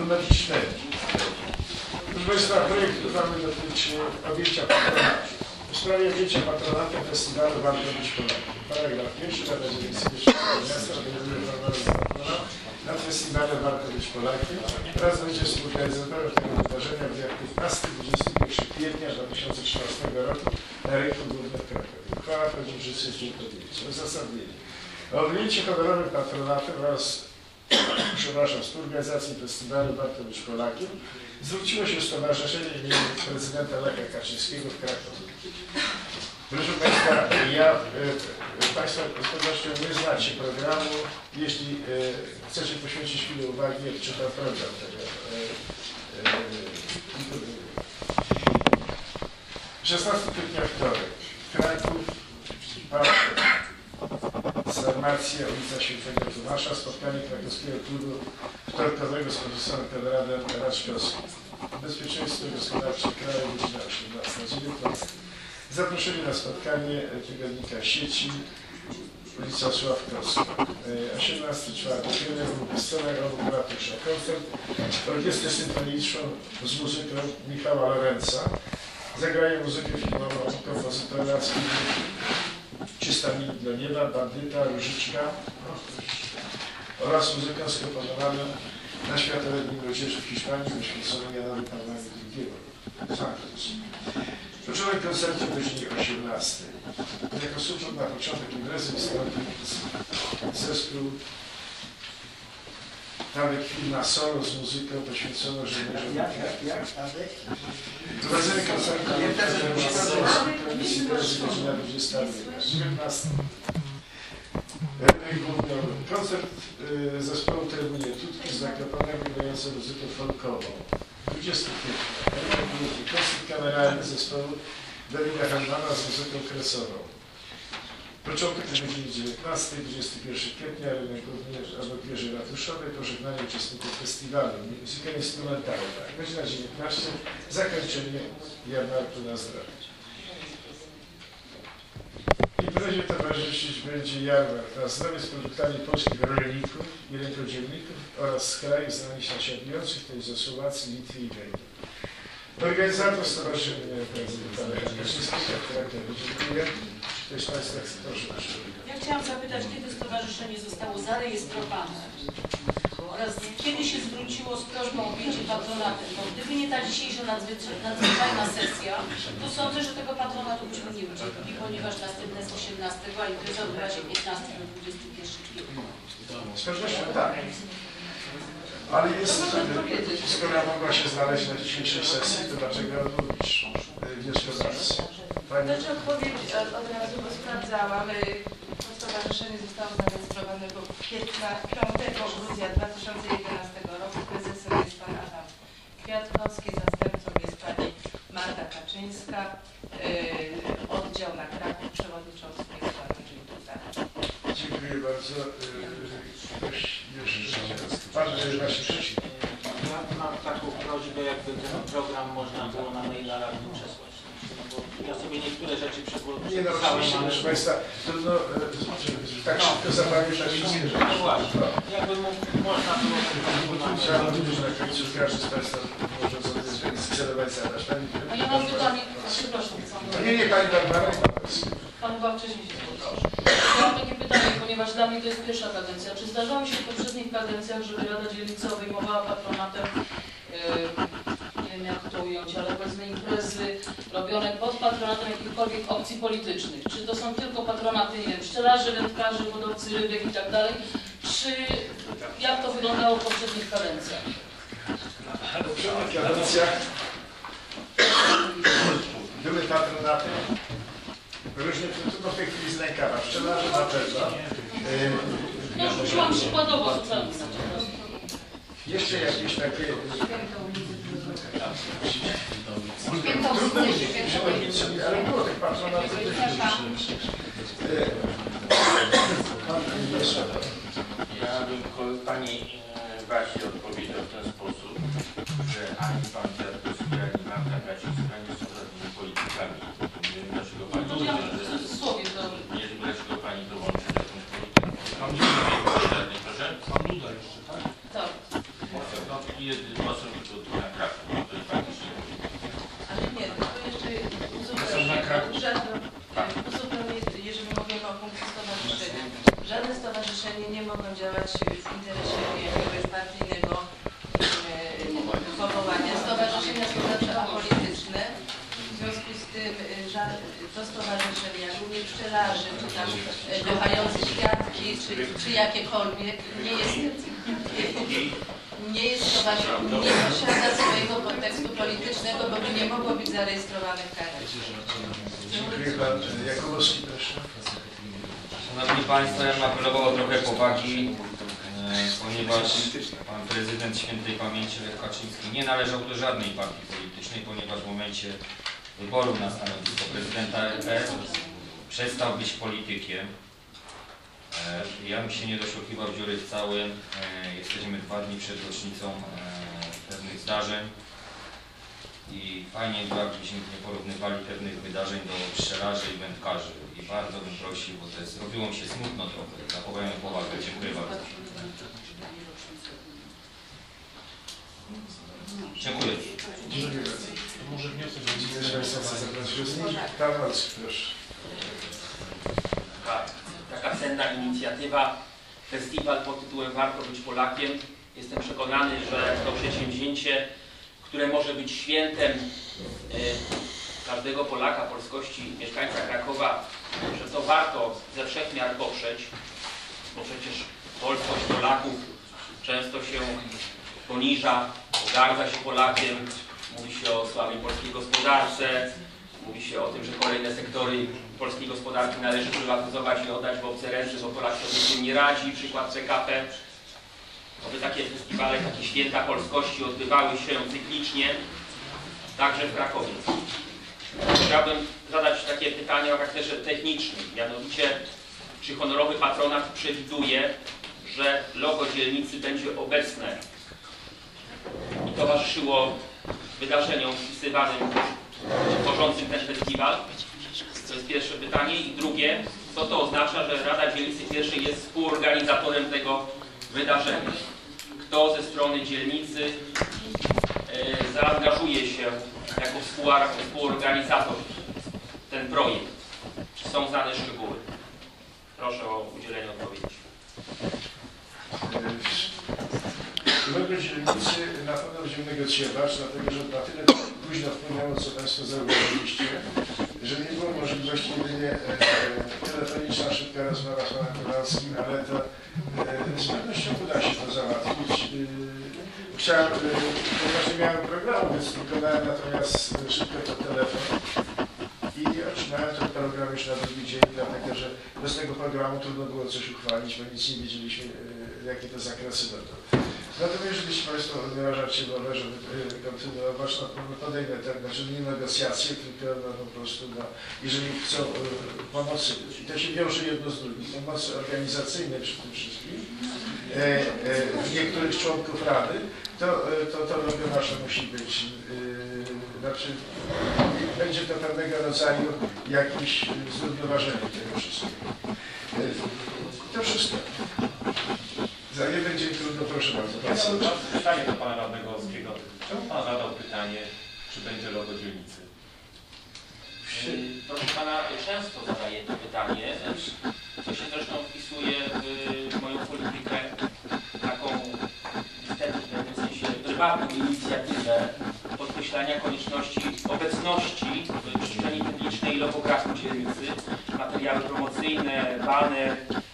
numer 4. Proszę Państwa, projekt uchwały dotyczy objęcia patronatu. W sprawie objęcia patronatem festiwalu Warto Być Polakiem. Paragraf 1. Rada Dzielnicy Miasta organizuje patronat na festiwalu Warto Być Polakiem oraz będzie współorganizatorem tego wydarzenia w dniach 15-21 kwietnia 2013 roku na rynku głównym w Krakowie. Uchwała wchodzi w życie z dniem podjęcia. Uzasadnienie. O objęcie honorowym patronatem oraz współorganizacji festiwalu Warto Być Polakiem zwróciło się Stowarzyszenie imienia prezydenta Lecha Kaczyńskiego w Krakowie. Proszę Państwa, Państwo z pewnością nie znacie programu. Jeśli chcecie poświęcić chwilę uwagi, jak czytam program tego. 16 kwietnia wtorek. Kraków, Sarmacja, ulica Świętego Tomasza, spotkanie krakowskiego klubu wtorkowego z profesorem Konradem Raczkowskim. Bezpieczeństwo gospodarcze kraju, godzina 18-19. Zaproszenie na spotkanie tygodnika sieci, ulica Sławkowska. 18-4. Scena obok ratusza. Koncert Orkiestrę Symfoniczną z muzyką Michała Lorenza. Zagrają muzykę filmową kompozytora z 300 minut dla nieba, Bandyta, Różyczka oraz muzykę skomponowaną na Światowe Dni Młodzieży w Hiszpanii poświęconą Janowi Pawłowi II. Początek koncertu o godzinie 18. Jako suport na początek imprezy wystąpi zespół Tadek Firma Solo z muzyką poświęconą żołnierzom. Prowadzenie koncertu komisji imprezy godzina 19. Koncert zespołu Terminie Tutki z Zakopanego grający muzykę folkową. 20 kwietnia. Koncert kameralny zespołu Berlina Handlana z muzyką kresową. Początek o godzinie 19, 21 kwietnia, rynek obok wieży ratuszowej, pożegnanie uczestników festiwalu, muzyka instrumentalna. Godzina 19, zakończenie jarmarku na zdrowie. Imprezie towarzyszyć będzie jarmark na zdrowie z produktami polskich rolników i rękodzielników oraz z krajów znanych sąsiadujących, to jest ze Słowacji, Litwy i Węgier. Organizator Stowarzyszenia Prezydenta Lecha Kaczyńskiego w Krakowie. Dziękuję. Ktoś z Państwa chce, proszę. Ja chciałam zapytać, kiedy stowarzyszenie zostało zarejestrowane oraz kiedy się zwróciło z prośbą o objęcie patronatem, bo gdyby nie ta dzisiejsza nadzwyczajna sesja, to sądzę, że tego patronatu byśmy nie udzielili, ponieważ następne jest 18, a impreza odbywa się 15 do 21 kwietnia. Z pewnością tak. Ale jest, skoro mogła się znaleźć na dzisiejszej sesji, to dlaczego odmówić wnioskodawcy? Znaczy odpowiedź od razu, bo sprawdzałam. To stowarzyszenie zostało zarejestrowane 5 grudnia 2011 roku. Prezesem jest pan Adam Kwiatkowski, zastępcą jest pani Marta Kaczyńska, oddział na Kraków, przewodniczącym jest pan Andrzej Duda. Dziękuję bardzo. Pan Waszczyk. Mam taką prośbę, jakby ten program można było na maila radnym przesłać. Ja sobie niektóre rzeczy przygotuję. Nie no, oczywiście, proszę Państwa, trudno tak szybko zapamiętać wszystkie rzeczy. No właśnie, jakby można było... Trzeba dużo na końcu, każdy z Państwa może sobie zdecydować zadać. No ja mam pytanie, przepraszam. Nie, Pani Barbara. Pan chyba wcześniej się spotkał. Ja mam takie pytanie, ponieważ dla mnie to jest pierwsza kadencja. Czy zdarzało się w poprzednich kadencjach, żeby Rada Dzielnicowa obejmowała patronatem, nie wiem jak to ująć, ale powiedzmy imprezy robione pod patronatem jakichkolwiek opcji politycznych? Czy to są tylko patronaty, nie wiem, pszczelarzy, wędkarzy, hodowcy rybek i tak dalej? Czy jak to wyglądało w poprzednich kadencjach? W poprzednich kadencjach były patronaty różne, trudno w tej chwili z rękawa, pszczelarze na pewno. Ja już użyłam przykładowo socjalnie. Jeszcze jakieś takie... Ale było tych patronatów. Ja bym pani Basi odpowiedział w ten sposób, że ani pan Kwiatkowski, ani Marta Kaczyńska nie są żadnymi politykami. Nie wiem, dlaczego pani dlaczego pani dołączy do jakąś polityką. Pan Duda jeszcze, tak? Pan Duda jeszcze, tak? Tak. jaki poseł tu na Kraków? To jest faktycznie. Ale nie, to jeszcze uzupełnię, jeżeli mówimy o punkcie stowarzyszenia. Żadne stowarzyszenie nie mogą działać w interesie jakiegoś partyjnego powołania. Stowarzyszenia są zawsze apolityczne. W związku z tym to stowarzyszenie, jak również pszczelarzy, czy tam kochający kwiatki, czy jakiekolwiek, nie jest stowarzyszeniem, nie posiada swojego kontekstu politycznego, bo by nie mogło być zarejestrowane w KRS. Dziękuję Pan. Jakubowski, proszę. Szanowni Państwo, ja bym apelował o trochę powagi, ponieważ Pan Prezydent Świętej Pamięci Lech Kaczyński nie należał do żadnej partii politycznej, ponieważ w momencie wyborów na stanowisko prezydenta RP przestał być politykiem. Ja bym się nie doszukiwał dziury w całym. Jesteśmy 2 dni przed rocznicą pewnych zdarzeń i fajnie by było, gdybyśmy nie porównywali pewnych wydarzeń do pszczelarzy i wędkarzy. I bardzo bym prosił, bo to jest, robiło mi się smutno trochę. Zachowajmy powagę. Dziękuję bardzo. Dziękuję. Dziękuję bardzo. Może wniosek Dziękuję Państwa za zapraszanie. Pan Walczyk, proszę. Taka cenna inicjatywa, festiwal pod tytułem Warto być Polakiem. Jestem przekonany, że to przedsięwzięcie, które może być świętem każdego Polaka, polskości, mieszkańca Krakowa, że to warto ze wszech miar poprzeć, bo przecież polskość Polaków często się poniża, pogardza się Polakiem, mówi się o słabej polskiej gospodarce, mówi się o tym, że kolejne sektory polskiej gospodarki należy prywatyzować i oddać w obce ręce, bo Polak sobie z tym nie radzi. Przykład PKP. Oby takie festiwale, takie święta polskości odbywały się cyklicznie, także w Krakowie. Chciałbym zadać takie pytanie o charakterze technicznym, mianowicie czy honorowy patronat przewiduje, że logo dzielnicy będzie obecne i towarzyszyło wydarzeniom wpisywanym, tworzącym ten festiwal? To jest pierwsze pytanie. I drugie, co to oznacza, że Rada Dzielnicy Pierwszej jest współorganizatorem tego wydarzenia? Kto ze strony dzielnicy zaangażuje się jako współorganizator w ten projekt? Czy są znane szczegóły? Proszę o udzielenie odpowiedzi. Logo dzielnicy na pewno będziemy negocjować, dlatego że na tyle późno wpłynęło, co Państwo zauważyliście, że nie było możliwości jedynie telefoniczna, szybka rozmowa z Panem Kowalskim, ale to z pewnością uda się to załatwić. Chciałem, ponieważ nie miałem programu, więc wykonałem natomiast szybko to telefon i otrzymałem ten program już na drugi dzień, dlatego że bez tego programu trudno było coś uchwalić, bo nic nie wiedzieliśmy, jakie to zakresy będą. Natomiast jeżeli Państwo wyrażacie wolę, żeby kontynuować, no podejmę ten, znaczy nie negocjacje, tylko no, po prostu, no, jeżeli chcą pomocy, i to się wiąże jedno z drugim, pomocy organizacyjnej przy tym wszystkim, niektórych członków Rady, to logo nasze musi być, znaczy będzie to pewnego rodzaju jakieś zrównoważenie tego wszystkiego. To wszystko. Za jeden dzień trudno, proszę bardzo. Ja mam pytanie do Pana Radnego Olskiego. Czemu Pan zadał pytanie, czy będzie logo dzielnicy? Proszę Pana, często zadaję to pytanie, co się zresztą wpisuje w moją politykę, taką niestety w pewnym sensie prywatną inicjatywę podkreślania konieczności obecności w przestrzeni publicznej logografu dzielnicy, materiały promocyjne, baner.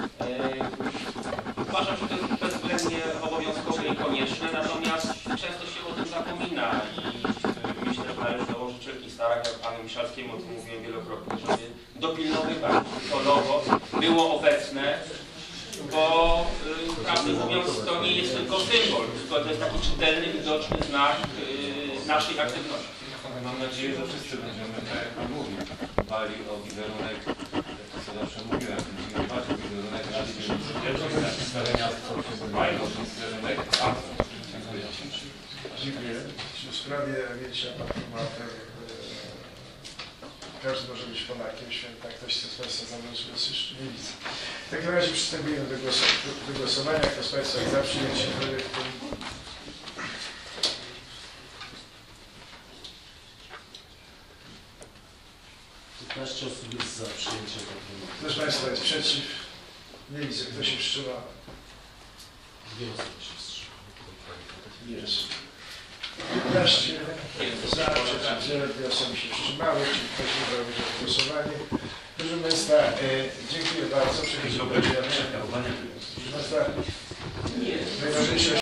Uważam, że to jest bezwzględnie obowiązkowe i konieczne, natomiast często się o tym zapomina i myślę, że należy dołożyć wszelkich starań, jak Panu Miszalskiemu o tym mówiłem wielokrotnie, żeby dopilnowywać, to logo było obecne, bo prawdę mówiąc to nie jest tylko symbol, tylko to jest taki czytelny, widoczny znak naszej aktywności. Mam nadzieję, że wszyscy będziemy, tak jak Pan mówi, dbali o wizerunek, to co zawsze mówiłem, będziemy dbać o wizerunek Rady Dzielnicy Pierwszej, stawiania dbają o wizerunek. Dziękuję. Dziękuję. W sprawie wiecie, każdy może być Polakiem, święta, ktoś chce z Państwa zabrać głos, jeszcze nie widzę. W takim razie przystępujemy do głosowania. Kto z Państwa jest za przyjęciem projektu 15 osób jest za przyjęciem patronaty. Proszę Państwa, jest przeciw? Nie widzę. Kto się wstrzymał? 2 osoby się wstrzymały. Jest. 15 za, przeciw 0, 2 osoby się wstrzymały, czyli ktoś nie brał udziału w głosowaniu. Proszę Państwa, dziękuję bardzo. Przechodzimy do oświadczenia. Proszę Państwa, najważniejsze